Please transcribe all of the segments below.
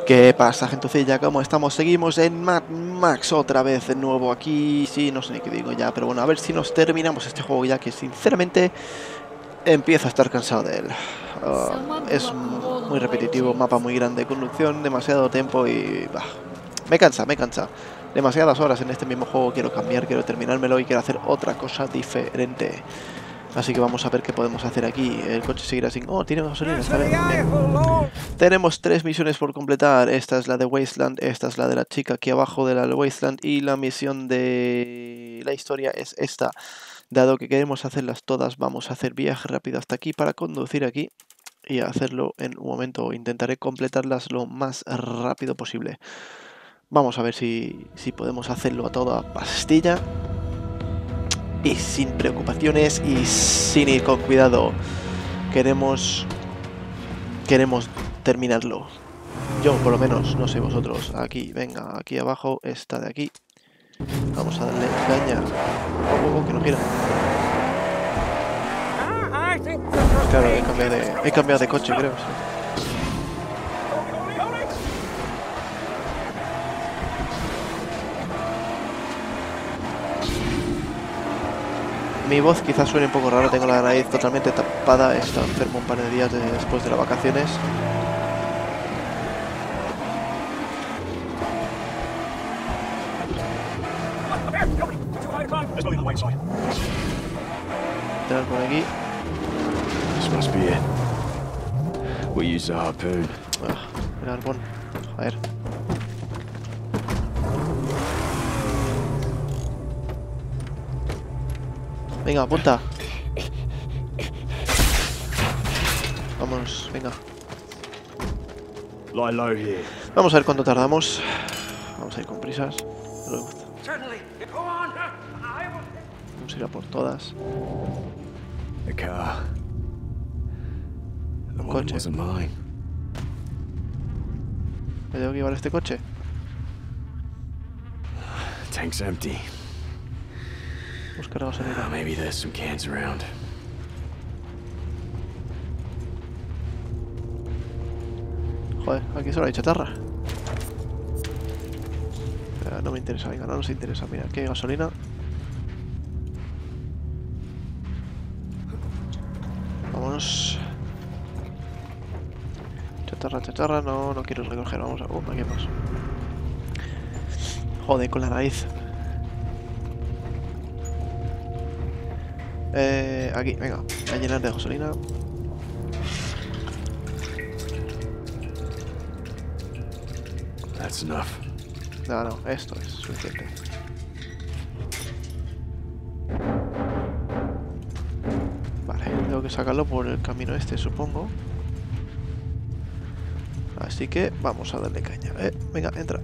¿Qué pasa, gentucilla? ¿Cómo estamos? Seguimos en Mad Max otra vez de nuevo aquí. Sí, no sé ni qué digo ya, pero bueno, a ver si nos terminamos este juego ya que sinceramente empiezo a estar cansado de él. Es muy repetitivo, mapa muy grande, conducción, demasiado tiempo y... bah, me cansa, me cansa. Demasiadas horas en este mismo juego, quiero cambiar, quiero terminármelo y quiero hacer otra cosa diferente. Así que vamos a ver qué podemos hacer aquí. El coche seguirá sin... Oh, tiene gasolina esta vez. Bien. Tenemos 3 misiones por completar. Esta es la de Wasteland, esta es la de la chica aquí abajo de la de Wasteland y la misión de la historia es esta. Dado que queremos hacerlas todas, vamos a hacer viaje rápido hasta aquí para conducir aquí y hacerlo en un momento. Intentaré completarlas lo más rápido posible. Vamos a ver si podemos hacerlo a toda pastilla y sin preocupaciones y sin ir con cuidado. Queremos terminarlo. Yo, por lo menos, no sé vosotros. Aquí, venga, aquí abajo, esta de aquí. Vamos a darle caña. Que no gira. Claro, he cambiado de coche, creo. Sí. Mi voz quizás suene un poco raro, tengo la nariz totalmente tapada. He estado enfermo un par de días después de las vacaciones. Entrar por aquí. This must be it. We use the harpoon. El arbón. Joder. Venga, apunta. Vamos, venga. Lie low here. Vamos a ver cuánto tardamos. Vamos a ir con prisas. Vamos a ir a por todas. The car. The one Coche. wasn't mine. ¿Me tengo que llevar este coche? Tank's empty. Buscar gasolina. Maybe there's some cans around. Joder, aquí solo hay chatarra. No me interesa, venga, no nos interesa. Mira, aquí hay gasolina. Vámonos. Chatarra, chatarra, no quiero recoger, vamos a... aquí hay más. Joder, con la nariz. Aquí, venga, a llenar de gasolina. That's enough. No, esto es suficiente. Vale, tengo que sacarlo por el camino este, supongo. Así que vamos a darle caña. Venga, entra.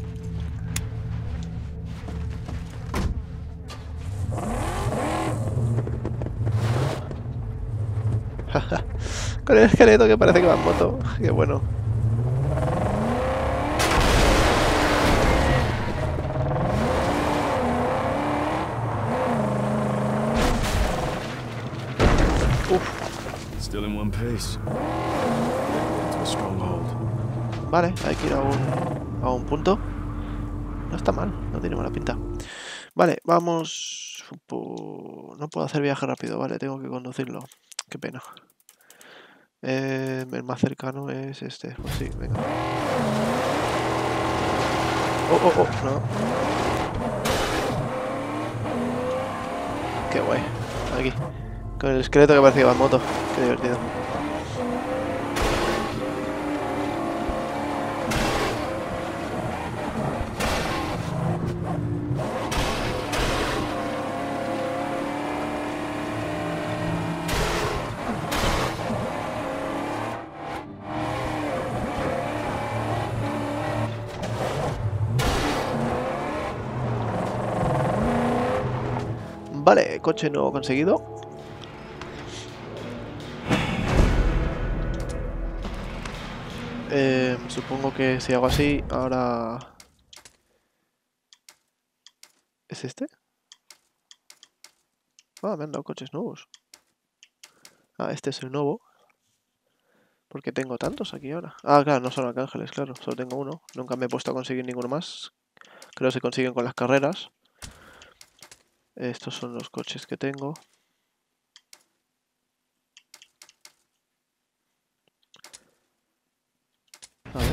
Con el esqueleto que parece que va en moto. Qué bueno. Still in one piece. To a stronghold. Vale, hay que ir a un punto. No está mal, no tiene mala pinta. Vale, vamos... No puedo hacer viaje rápido, vale, tengo que conducirlo. Qué pena. El más cercano es este. Pues sí, venga. Oh, no. Qué guay. Aquí. Con el esqueleto que parece que va en moto. Qué divertido. Vale, coche no conseguido. Supongo que si hago así, ahora... ¿Es este? Ah, me han dado coches nuevos. Ah, este es el nuevo. ¿Por qué tengo tantos aquí ahora? Ah, claro, no son arcángeles, claro. Solo tengo uno. Nunca me he puesto a conseguir ninguno más. Creo que se consiguen con las carreras. Estos son los coches que tengo. A ver.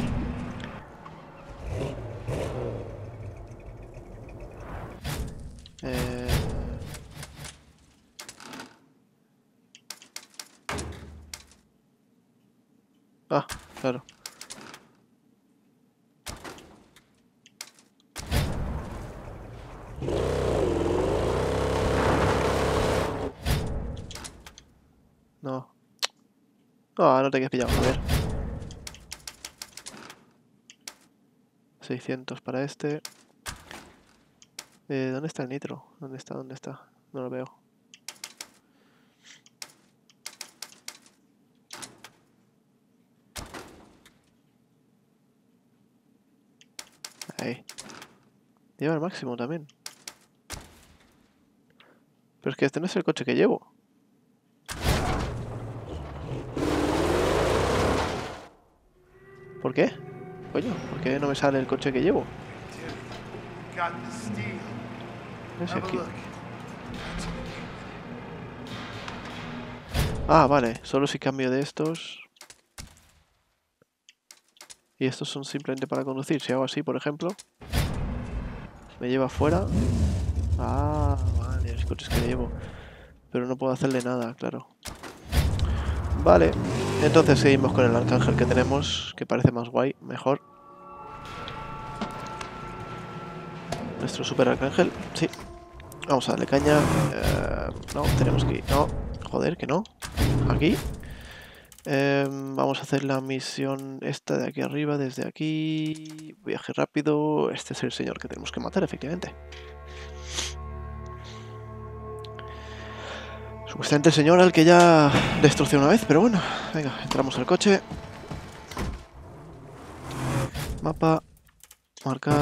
Ah, claro. No. Ah, no te quedes pillado. A ver. 600 para este. ¿Dónde está el nitro? ¿Dónde está? ¿Dónde está? No lo veo. Ahí. Lleva el máximo también. Pero es que este no es el coche que llevo. ¿Por qué? Coño, ¿por qué no me sale el coche que llevo? No sé aquí. Ah, vale. Solo si cambio de estos. Y estos son simplemente para conducir. Si hago así, por ejemplo, me lleva afuera. Ah, vale, los coches que llevo. Pero no puedo hacerle nada, claro. Vale. Entonces seguimos con el arcángel que tenemos, que parece más guay, mejor. Nuestro super arcángel, sí. Vamos a darle caña. No, tenemos que ir. No, joder, que no. Aquí. Vamos a hacer la misión esta de aquí arriba, desde aquí. Viaje rápido. Este es el señor que tenemos que matar, efectivamente. Supuestamente el señor al que ya destrocé una vez, pero bueno. Venga, entramos al coche. Mapa. Marcar.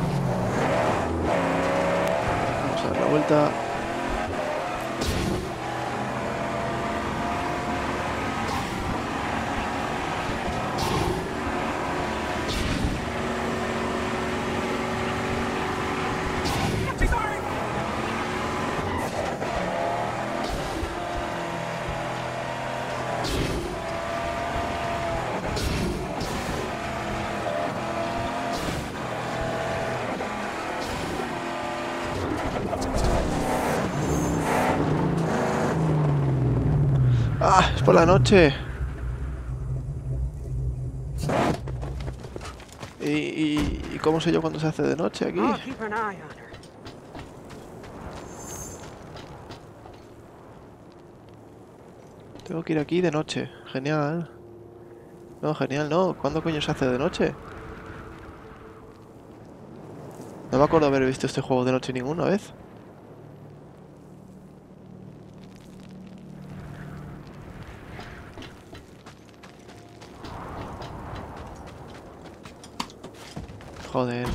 Vamos a dar la vuelta. ¡Ah! ¡Es por la noche! ¿Y cómo sé yo cuándo se hace de noche aquí? Tengo que ir aquí de noche. Genial. No, genial, no. ¿Cuándo coño se hace de noche? No me acuerdo haber visto este juego de noche ninguna vez. Joder.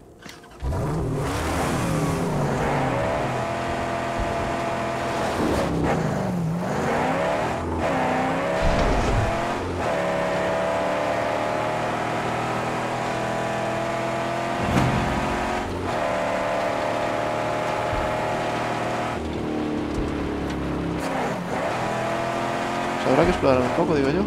Pues habrá que explorar un poco, digo yo.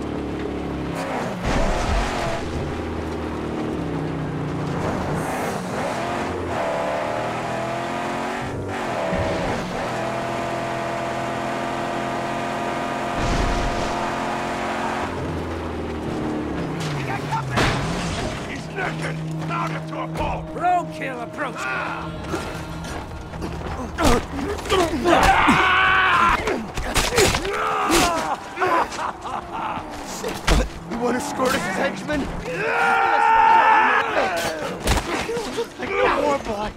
Roadkill approach. You want to escort us, henchman? No more, boy.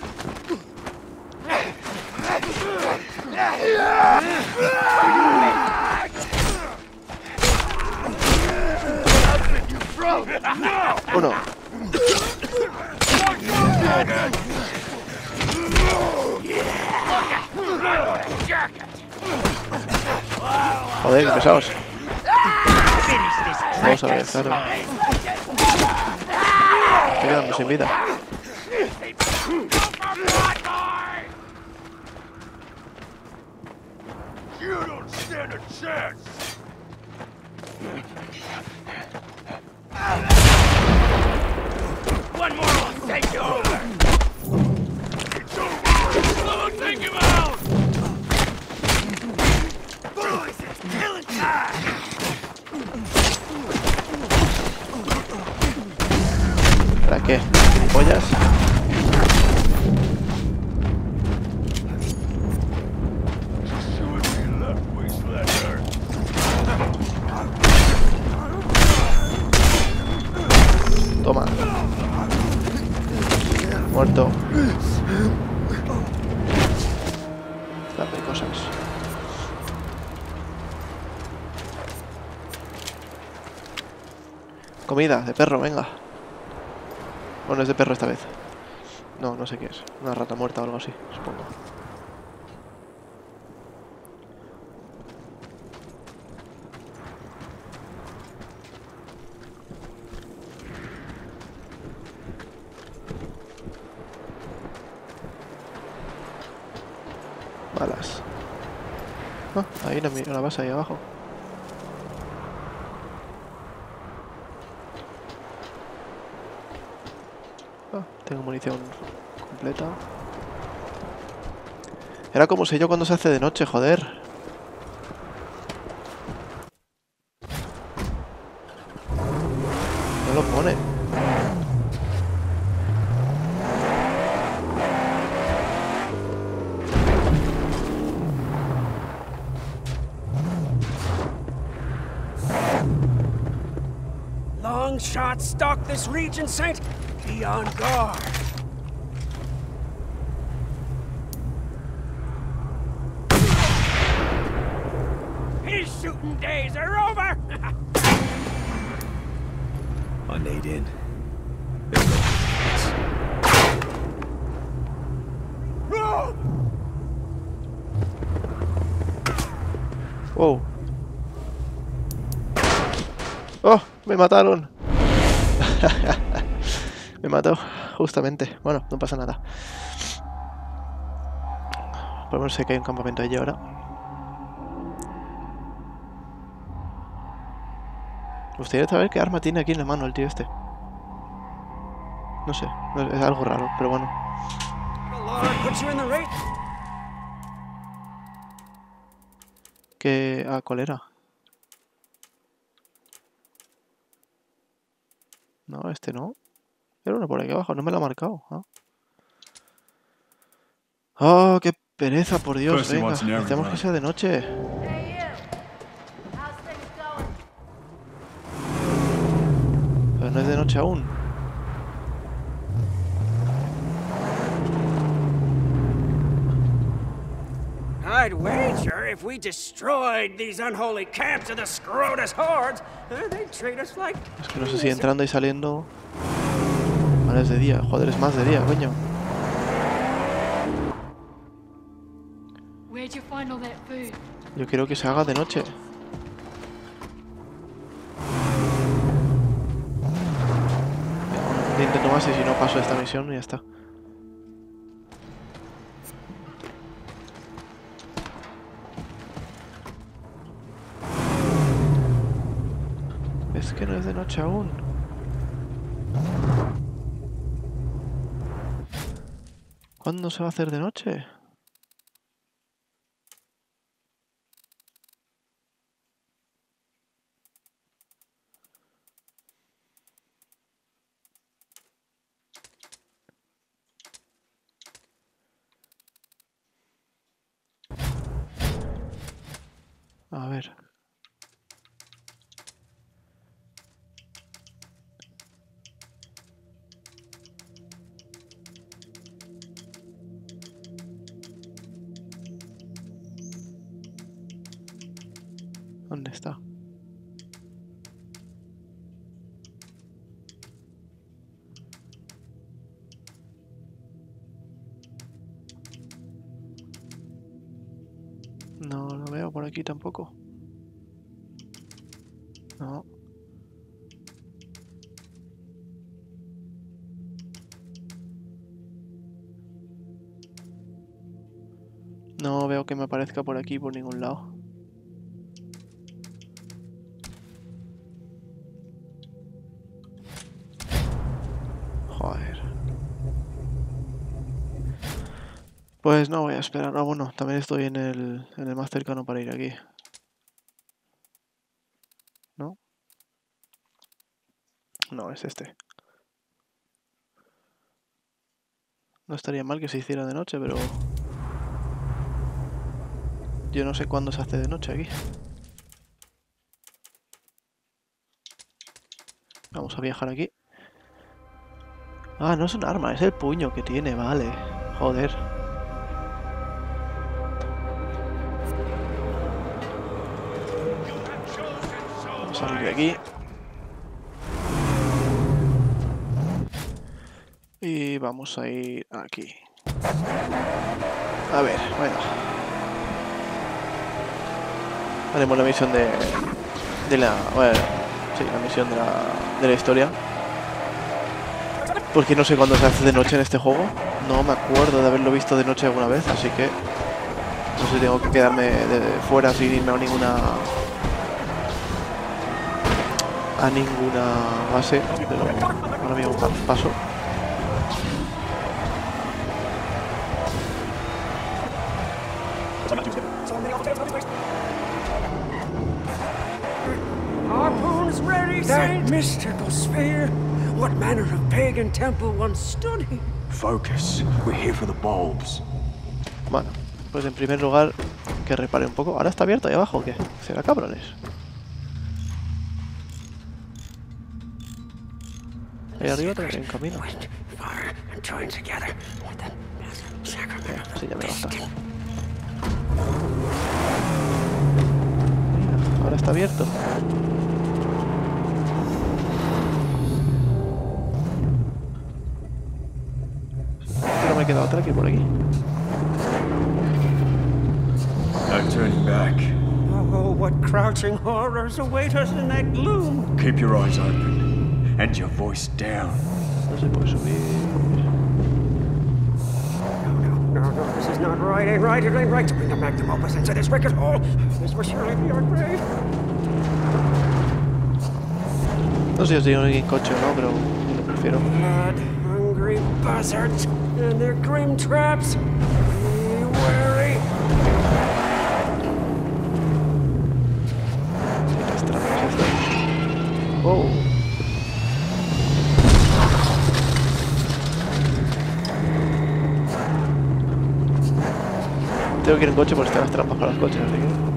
Uno. Joder, qué pesados. Finish this Vamos a ver, claro. Estoy quedando sin vida. You don't stand a chance. One more will take you over. It's over. Someone take him out. Boys, it's killing time. ¿Para qué? ¿Pollas? Toma. Muerto. Dame cosas. Comida de perro, venga. Bueno, es de perro esta vez. No, no sé qué es. Una rata muerta o algo así, supongo. Balas. Ah, ahí la base ahí abajo. Ah, tengo munición completa. Era como sé yo cuando se hace de noche, joder. No lo pone. Long shots stalk this region, Saint. Be on guard. His shooting days are over. On Nate in. Wow. ¡Oh! ¡Me mataron! Me mató, justamente. Bueno, no pasa nada. Por lo menos sé que hay un campamento allí ahora. Me gustaría saber qué arma tiene aquí en la mano el tío este. No sé, es algo raro, pero bueno. ¿Qué? Ah, ¿cuál era? No, este no. Era uno por aquí abajo, no me lo ha marcado. ¿Ah? ¡Oh, qué pereza, por Dios! Percy Venga, wants an errand necesitamos que run. sea de noche. Hey, you. How's things going? Pero no es de noche aún. I'd wager if we destroyed these unholy camps of the Scrotus hordes, they'd treat us like... Es que no sé si entrando y saliendo... Ahora es de día. Joder, es más de día, coño. Where'd you find all that food? Yo quiero que se haga de noche. Un intento más y si no paso esta misión y ya está. Es que no es de noche aún. ¿Cuándo se va a hacer de noche? A ver. ¿Dónde está? No lo veo por aquí tampoco. No. No veo que me aparezca por aquí, por ningún lado. Joder. Pues no voy a esperar. Ah, bueno, también estoy en el más cercano para ir aquí. ¿No? No, es este. No estaría mal que se hiciera de noche, pero... yo no sé cuándo se hace de noche aquí. Vamos a viajar aquí. Ah, no es un arma, es el puño que tiene, vale. Joder. Vamos a salir de aquí. Y vamos a ir aquí. A ver, bueno. Haremos la misión de la... bueno, sí, la misión de la historia. Porque no sé cuándo se hace de noche en este juego. No me acuerdo de haberlo visto de noche alguna vez, así que... no sé si tengo que quedarme fuera sin irme a ninguna base. Pero ahora mismo paso. Harpoons ready, That mystical sphere. What manner of pagan temple once stood here? Focus. We're here for the bulbs. Bueno, pues en primer lugar, que repare un poco. ¿Ahora está abierto ahí abajo o qué? ¿Será cabrones? Ahí arriba también hay un camino. Sí, ya me basta. Ahora está abierto. Pero me queda otra aquí por aquí. No turning back. Oh, what crouching horrors await us in that gloom! Keep your eyes open and your voice down. No se puede subir. No, this is not right. Ain't right. It ain't right to bring the magnum opus into this wicked hole. This will surely be our grave. No sé si os digo en coche o no, pero yo lo prefiero. Blood-hungry buzzards and their grim traps. Be wary. Y las trampas estas. Oh. Tengo que ir en coche porque están las trampas para los coches, así que...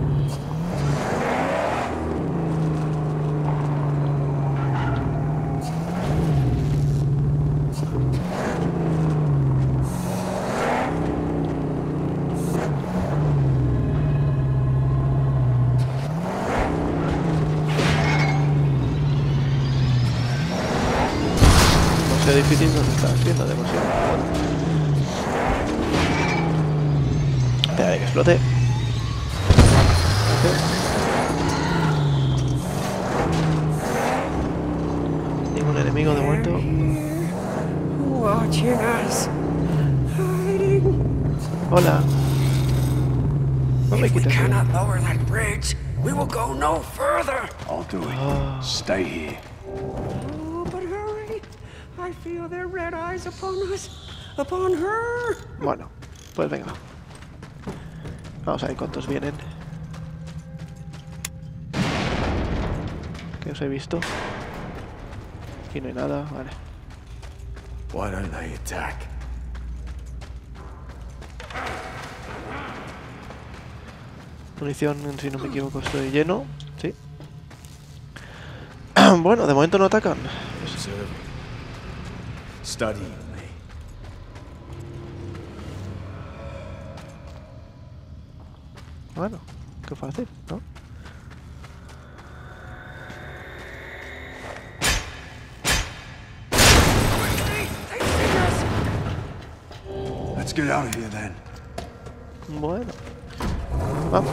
difícil no se está haciendo demasiado. Espera que explote. Ningún enemigo de momento. Hola. No me quites. I'll do it. Stay here. I feel their red eyes upon us, upon her. Bueno, pues venga. Vamos a ver cuántos vienen. ¿Qué os he visto? Aquí no hay nada, vale. Why don't they attack? Munición, si no me equivoco, estoy lleno. Sí. Bueno, de momento no atacan. Studying me. Bueno, qué fácil, ¿no? Let's get out of here then. Bueno, vamos.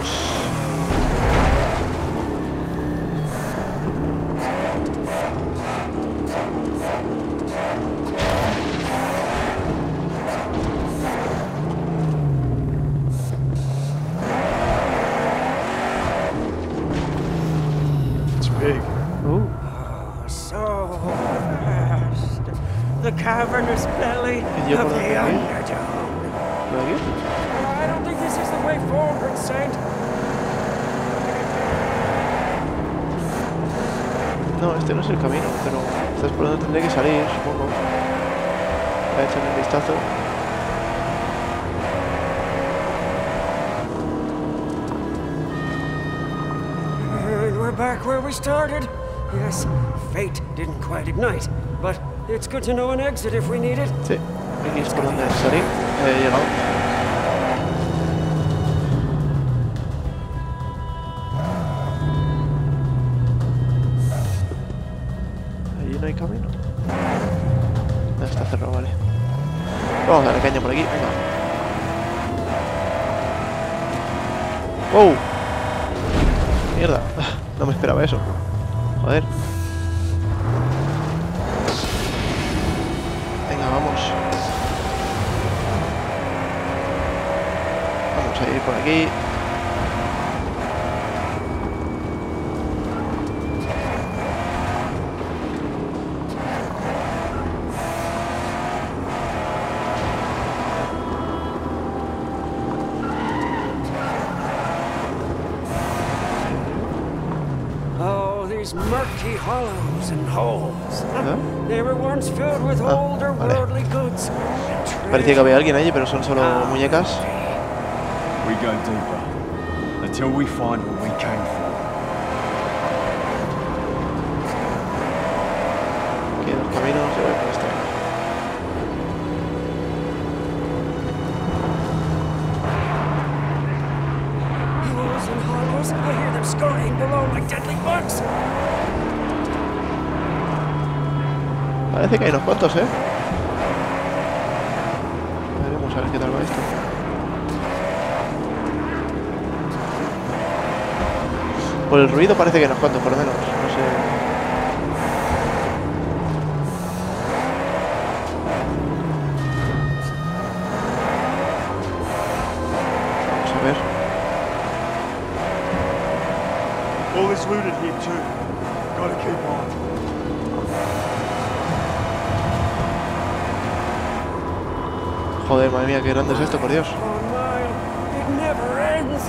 the cavernous belly ¿Y yo of por dónde the voy? Underdome. ¿Por aquí? I don't think this is the way forward, Saint. No, este no es el camino, pero quizás por donde tendré que salir, supongo. Voy a echarle un vistazo. And we're back where we started. Yes, fate didn't quite ignite, but it's good to know an exit if we need it. Sí, aquí es por donde salí. He llegado. Allí no hay camino. No, está cerrado, vale. Vamos a darle caña por aquí, venga. ¡Wow! Mierda, no me esperaba eso. Joder. Venga, vamos. Vamos a ir por aquí. Murky hollows and holes. ¿Eh? They were once filled with older worldly goods. Parecía que había alguien allí, pero son solo muñecas. We go deeper until we find what we came for. Aquí los caminos, yo voy por este. Holes and hollows. I hear them scurrying below like deadly bugs. Parece que hay unos cuantos, ¿eh? Veremos a ver qué tal va esto. Por el ruido parece que hay unos cuantos, por lo menos. No sé. Vamos a ver. All is looted here too. Gotta keep on. Joder, madre mía, qué grande es esto, por Dios. Oh, Niall, it never ends.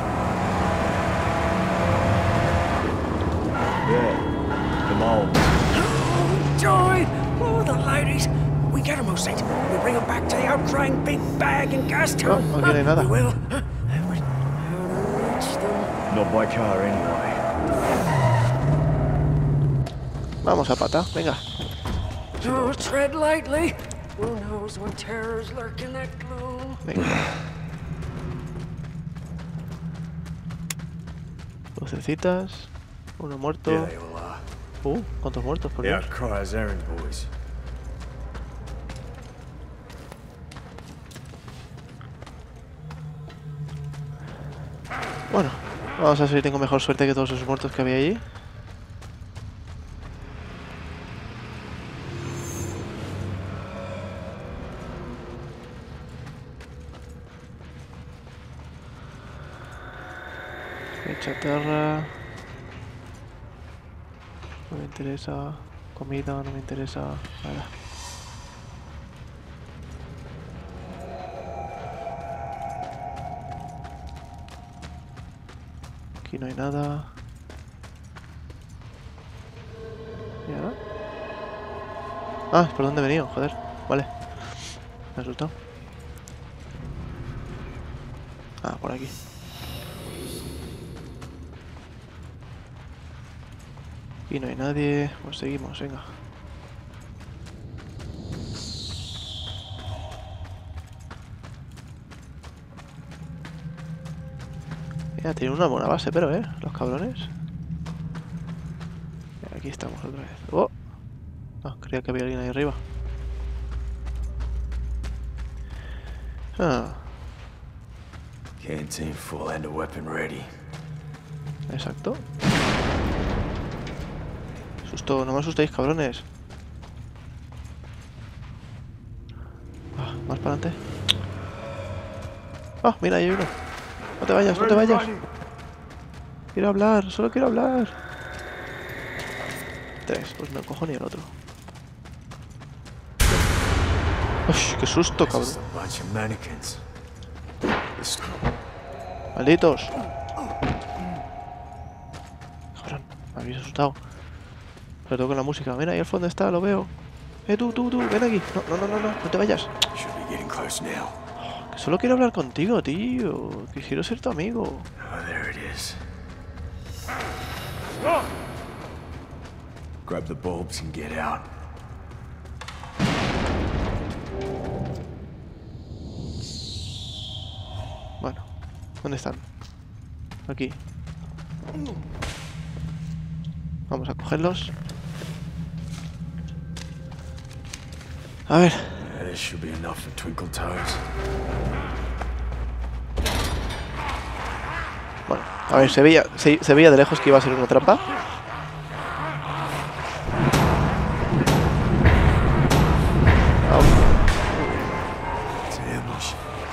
Yeah, the mole. Oh, joy! Oh, the ladies. We get them, Saint. We bring them back to the outcrying big bag in Gastown. Oh, aquí no hay nada. We will. But how to reach them? Not by car anyway. Vamos a pata, venga. Oh, tread lightly. Who knows what terrors lurk in that gloom? Venga. Lucecitas. Uno muerto. Yeah, they all are. ¿Cuántos muertos, por The Dios? Outcryers errand boys. Bueno, vamos a ver si tengo mejor suerte que todos esos muertos que había allí. Chatarra. No me interesa. Comida no me interesa. Nada. Aquí no hay nada. ¿Y ahora? Ah, es por donde he venido, joder. Vale. Me ha asustado. Ah, por aquí. Y no hay nadie, pues seguimos, venga. Ya, tienen una buena base, pero, los cabrones. Aquí estamos otra vez. ¡Oh! Ah, creía que había alguien ahí arriba. Ah, Canteen full and a weapon ready. exacto. Susto, no me asustéis, cabrones. Ah, más para adelante. Ah, mira, ahí hay uno. No te vayas, no te vayas. Quiero hablar, solo quiero hablar. 3, pues no cojo ni el otro. Uy, qué susto, cabrón. Just a bunch of mannequins. This Malditos. Cabrón, me habéis asustado. Sobre todo con la música. Ven ahí al fondo está, lo veo. Tú, ven aquí. No te vayas. should be getting close now. Que solo quiero hablar contigo, tío. Que quiero ser tu amigo. Oh, there it is. Grab the bulbs and get out. Bueno, ¿dónde están? Aquí. Vamos a cogerlos. A ver. This should be enough for Twinkle Toes. Bueno, a ver, se veía de lejos que iba a ser una trampa. It's an ambush.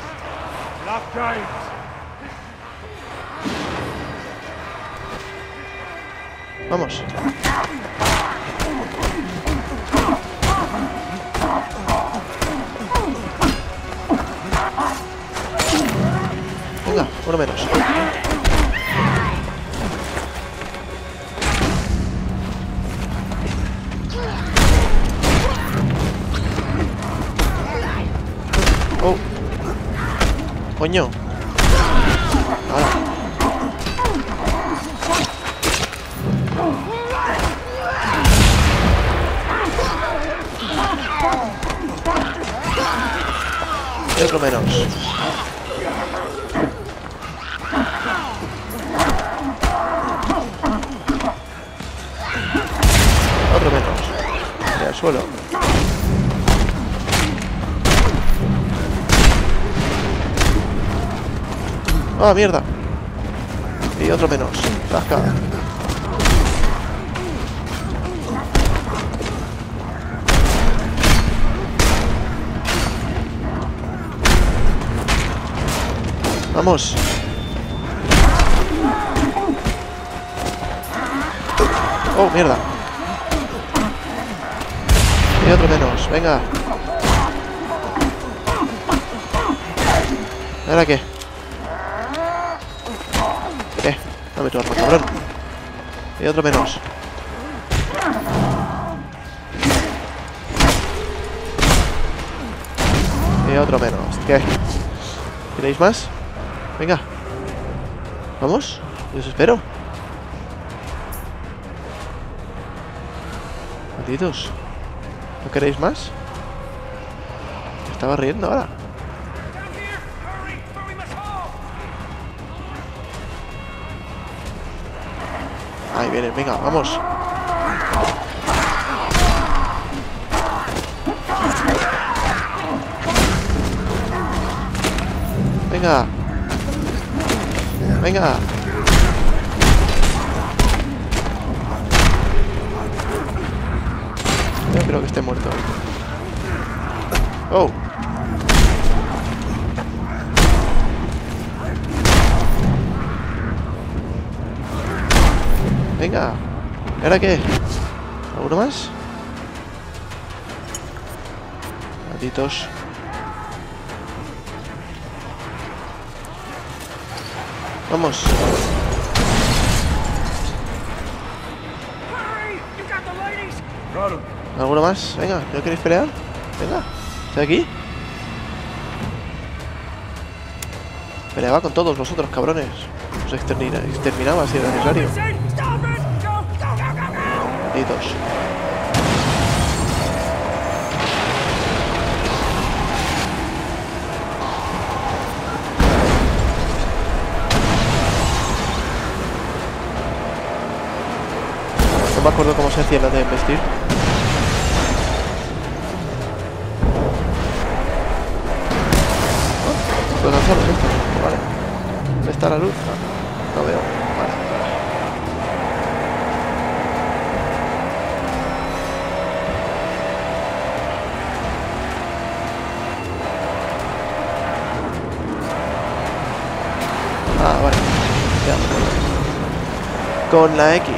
Vamos. Venga, uno menos. Oh. Coño. Ahora. Y otro menos. Otro menos. Y al suelo. ¡Ah, mierda! Y otro menos. Zasca. Vamos. Oh, mierda. Y otro menos. Venga. ¿Ahora qué? Dame tu arma, cabrón. Y otro menos. Y otro menos. ¿Qué? ¿Queréis más? Venga. ¿Vamos? Yo os espero. Malditos. ¿No queréis más? Me estaba riendo ahora. Ahí vienen, venga, vamos. Venga. Venga. Yo creo que esté muerto. Oh. Venga. ¿Y ahora qué? ¿Alguno más? Malditos. Vamos. ¿Alguno más? Venga, ¿no queréis pelear? Venga, ¿estoy aquí? Peleaba con todos vosotros, cabrones. Os exterminaba si era necesario. Malditos. No me acuerdo cómo se hacía la de investir. Los lanzamos estos, vale. ¿Dónde está la luz? No veo. Vale. Ah, vale. Ya me acuerdo. Con la X.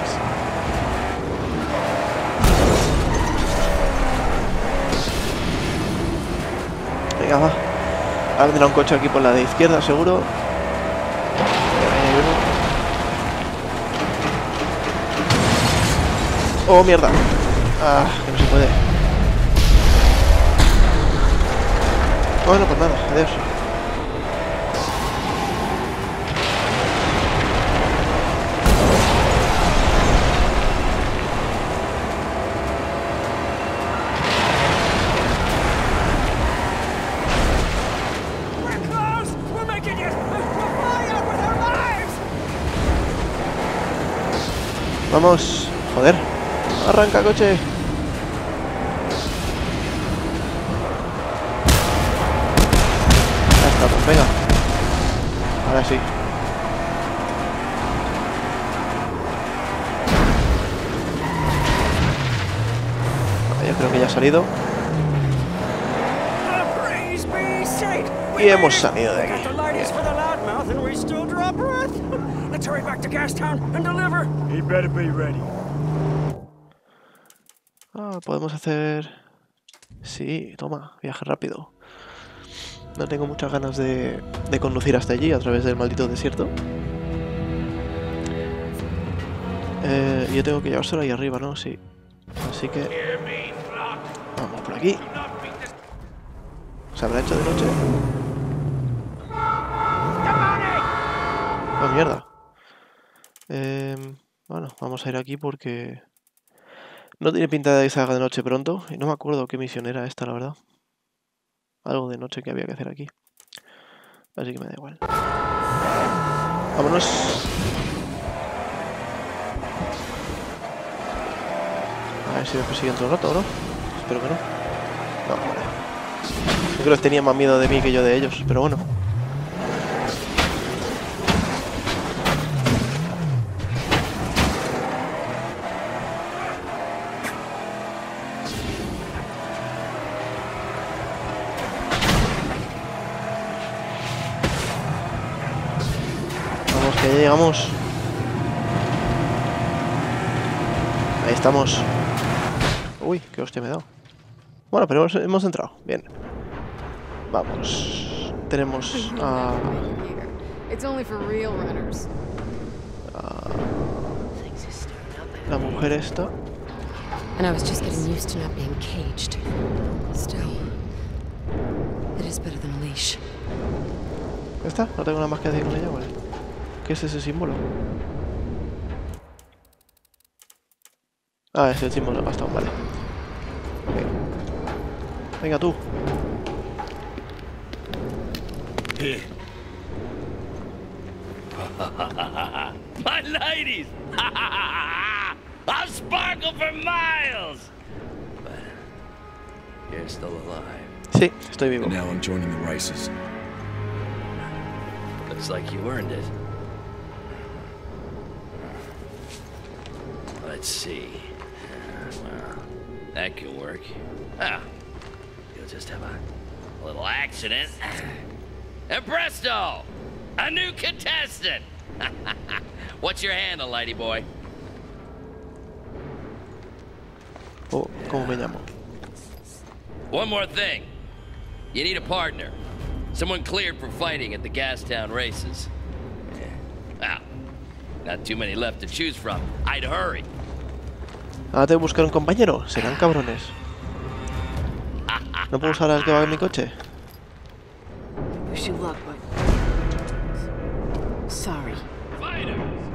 Venga, va. Ahora vendrá un coche aquí por la de izquierda, seguro. Oh, mierda. Ah, que no se puede. Bueno, pues nada, adiós. We're close! We're making it! We'll fly out with our lives! Vamos. Joder. Arranca, coche. Ya está, pues venga. Ahora sí. Vale, yo creo que ya ha salido. Praise be Saint! Y hemos salido de Got aquí. the lighties for the loudmouth and we still draw breath. Let's hurry back to Gastown and deliver. He better be ready. Ah, podemos hacer... Sí, toma, viaje rápido. No tengo muchas ganas de conducir hasta allí a través del maldito desierto. Yo tengo que llevárselo ahí arriba, ¿no? Sí. Así que... Vamos por aquí. ¿Se habrá hecho de noche? ¡Oh, mierda! Bueno, vamos a ir aquí porque... No tiene pinta de que salga de noche pronto. Y no me acuerdo qué misión era esta, la verdad. Algo de noche que había que hacer aquí. Así que me da igual. Vámonos. A ver si me persiguen todo el rato, ¿no? Espero que no. No, vale. Yo creo que tenían más miedo de mí que yo de ellos, pero bueno. Vamos, que ya llegamos. Ahí estamos. Uy, qué hostia me he dado. Bueno, pero hemos entrado. Bien. Vamos. Tenemos a... la mujer esta. And I was just getting used to not being caged. Still, it is better than a leash. ¿Ya está? No tengo nada más que decir con ella, vale. ¿Qué es ese símbolo? Ah, es el símbolo del bastón, vale. Ok. Venga tú. Here. My ladies! I'll sparkle for miles! But you're still alive. Sí, estoy vivo. And now I'm joining the races. Looks like you earned it. Let's see. Well, that can work. Ah, you'll just have a little accident. And presto! A new contestant! What's your handle, lady boy? Oh, ¿cómo me llamo? One more thing. You need a partner. Someone cleared for fighting at the Gastown races. Ah, not too many left to choose from. I'd hurry. Ahora tengo que buscar un compañero. Serán cabrones. ¿No puedo usar al que va en mi coche? Wish you luck, but sorry. Fighters!